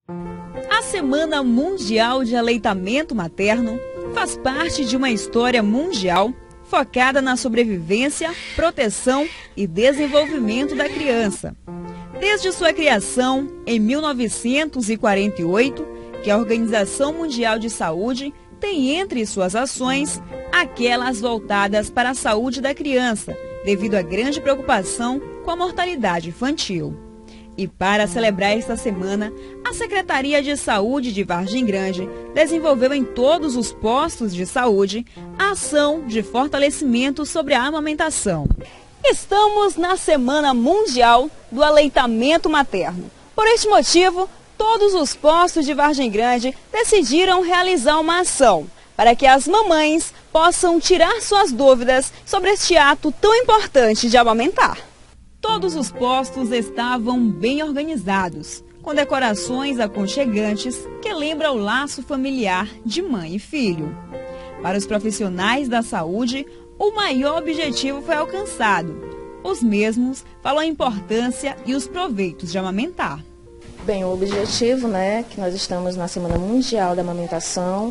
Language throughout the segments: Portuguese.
A Semana Mundial de Aleitamento Materno faz parte de uma história mundial focada na sobrevivência, proteção e desenvolvimento da criança. Desde sua criação, em 1948, que a Organização Mundial de Saúde tem entre suas ações aquelas voltadas para a saúde da criança, devido à grande preocupação com a mortalidade infantil. E para celebrar esta semana, a Secretaria de Saúde de Vargem Grande desenvolveu em todos os postos de saúde a ação de fortalecimento sobre a amamentação. Estamos na Semana Mundial do Aleitamento Materno. Por este motivo, todos os postos de Vargem Grande decidiram realizar uma ação para que as mamães possam tirar suas dúvidas sobre este ato tão importante de amamentar. Todos os postos estavam bem organizados, com decorações aconchegantes que lembram o laço familiar de mãe e filho. Para os profissionais da saúde, o maior objetivo foi alcançado. Os mesmos falam a importância e os proveitos de amamentar. Bem, o objetivo, que nós estamos na Semana Mundial da Amamentação,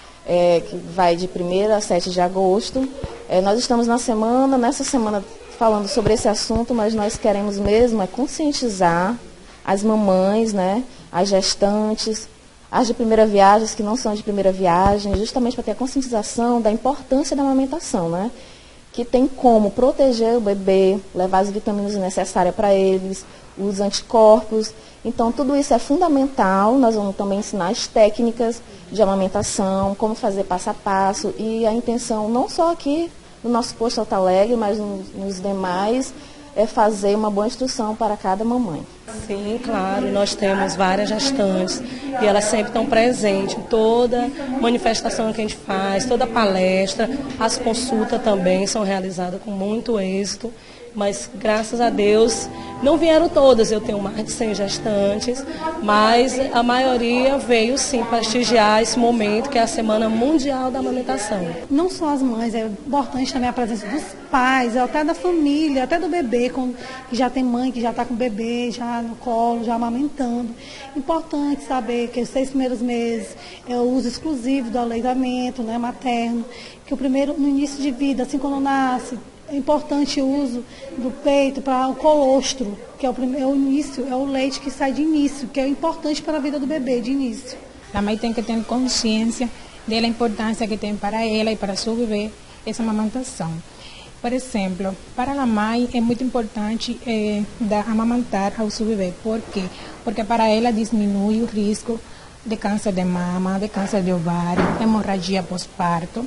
que vai de 1º a 7 de agosto. Nós estamos nessa semana falando sobre esse assunto, mas nós queremos mesmo conscientizar as mamães, as gestantes, as de primeira viagem, as que não são de primeira viagem, justamente para ter a conscientização da importância da amamentação, que tem como proteger o bebê, levar as vitaminas necessárias para eles, os anticorpos. Então, tudo isso é fundamental. Nós vamos também ensinar as técnicas de amamentação, como fazer passo a passo, e a intenção não só aqui no nosso posto Alto Alegre, mas nos demais, é fazer uma boa instrução para cada mamãe. Sim, claro, nós temos várias gestantes e elas sempre estão presentes em toda manifestação que a gente faz, toda palestra, as consultas também são realizadas com muito êxito. Mas, graças a Deus, não vieram todas. Eu tenho mais de 100 gestantes, mas a maioria veio, sim, prestigiar esse momento, que é a Semana Mundial da Amamentação. Não só as mães, é importante também a presença dos pais, até da família, até do bebê, que já tem mãe, que já está com o bebê, já no colo, já amamentando. Importante saber que os 6 primeiros meses é o uso exclusivo do aleitamento materno, que no início de vida, assim quando nasce, é importante o uso do peito para o colostro, que é o início, é o leite que sai de início, que é importante para a vida do bebê de início. A mãe tem que ter consciência da importância que tem para ela e para seu bebê essa amamentação. Por exemplo, para a mãe é muito importante amamentar ao seu bebê. Por quê? Porque para ela diminui o risco de câncer de mama, de câncer de ovário, hemorragia pós-parto.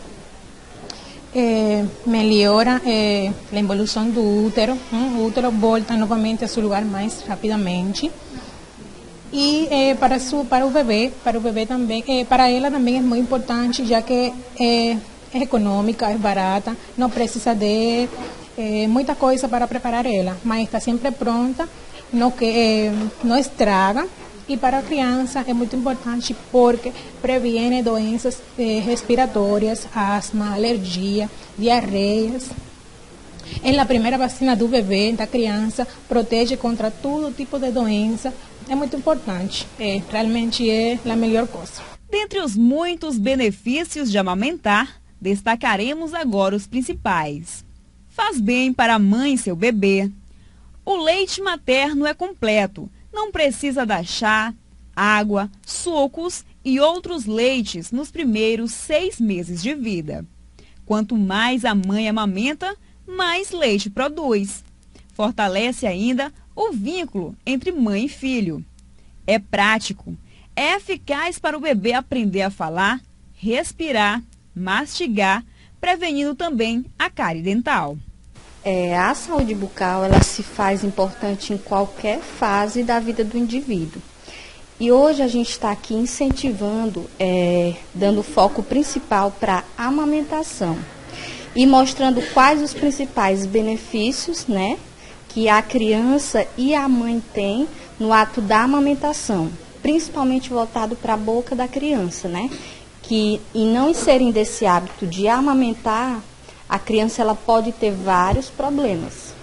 Melhora a evolução do útero, o útero volta novamente a seu lugar mais rapidamente. E para o bebê também, para ela também é muito importante, já que é econômica, é barata, não precisa de muita coisa para preparar ela, mas está sempre pronta, não estraga. E para a criança é muito importante porque previne doenças respiratórias, asma, alergia, diarreias. É a primeira vacina do bebê, da criança, protege contra todo tipo de doença. É muito importante, realmente é a melhor coisa. Dentre os muitos benefícios de amamentar, destacaremos agora os principais. Faz bem para a mãe e seu bebê. O leite materno é completo. Não precisa dar chá, água, sucos e outros leites nos primeiros 6 meses de vida. Quanto mais a mãe amamenta, mais leite produz. Fortalece ainda o vínculo entre mãe e filho. É prático, é eficaz para o bebê aprender a falar, respirar, mastigar, prevenindo também a cárie dental. A saúde bucal, ela se faz importante em qualquer fase da vida do indivíduo. E hoje a gente está aqui incentivando, dando foco principal para a amamentação e mostrando quais os principais benefícios, que a criança e a mãe têm no ato da amamentação, principalmente voltado para a boca da criança, que em não inserem desse hábito de amamentar, a criança ela pode ter vários problemas.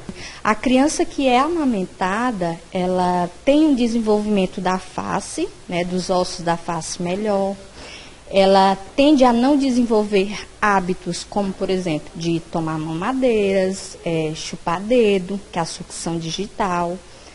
A criança que é amamentada, ela tem um desenvolvimento da face, né, dos ossos da face melhor. Ela tende a não desenvolver hábitos como, por exemplo, de tomar mamadeiras, chupar dedo, que é a sucção digital,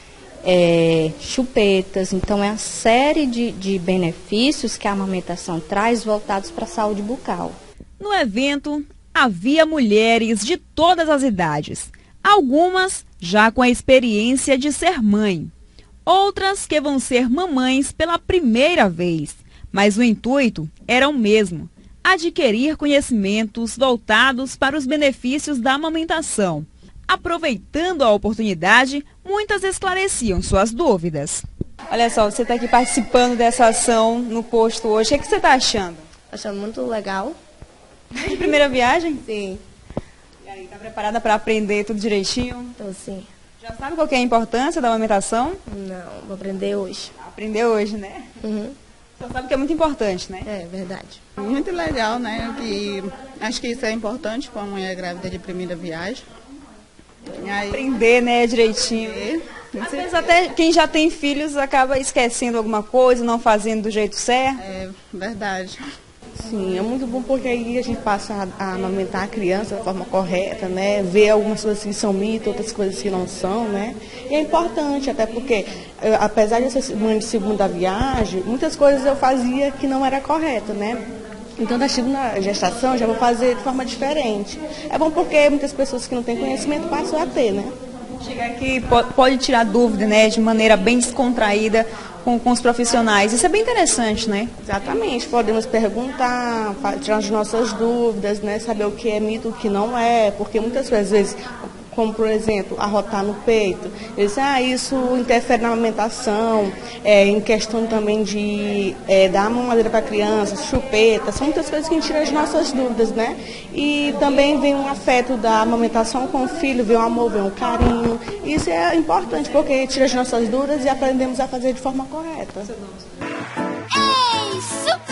chupetas. Então, é uma série de benefícios que a amamentação traz voltados para a saúde bucal. No evento, havia mulheres de todas as idades, algumas já com a experiência de ser mãe, outras que vão ser mamães pela primeira vez. Mas o intuito era o mesmo, adquirir conhecimentos voltados para os benefícios da amamentação. Aproveitando a oportunidade, muitas esclareciam suas dúvidas. Olha só, você está aqui participando dessa ação no posto hoje. O que você está achando? Achando muito legal. De primeira viagem? Sim. E aí, está preparada para aprender tudo direitinho? Então, sim. Já sabe qual que é a importância da amamentação? Não, vou aprender hoje. Aprender hoje, né? Uhum. Você sabe que é muito importante, né? É verdade. Muito legal, né? Acho que isso é importante para uma mulher grávida de primeira viagem. E aí, Aprender, né, direitinho. Às vezes até quem já tem filhos acaba esquecendo alguma coisa, não fazendo do jeito certo. é verdade. Sim, é muito bom porque aí a gente passa a amamentar a criança da forma correta, né? Ver algumas coisas que são mito, outras coisas que não são, né? E é importante, até porque, apesar de eu ser mãe de segunda viagem, muitas coisas eu fazia que não era correta, né? Então, da segunda gestação, já vou fazer de forma diferente. É bom porque muitas pessoas que não têm conhecimento passam a ter, né? Chegar aqui pode tirar dúvida, né, de maneira bem descontraída com os profissionais. Isso é bem interessante, né? Exatamente, podemos perguntar, tirar as nossas dúvidas, né? Saber o que é mito, o que não é, porque muitas vezes, como por exemplo, arrotar no peito, eles dizem, isso interfere na alimentação, em questão também de dar mamadeira para a criança, chupeta, são muitas coisas que a gente tira as nossas dúvidas, né? E também vem um afeto da amamentação com o filho, vem um amor, vem um carinho. Isso é importante, porque tira as nossas dúvidas e aprendemos a fazer de forma correta. Ei, super!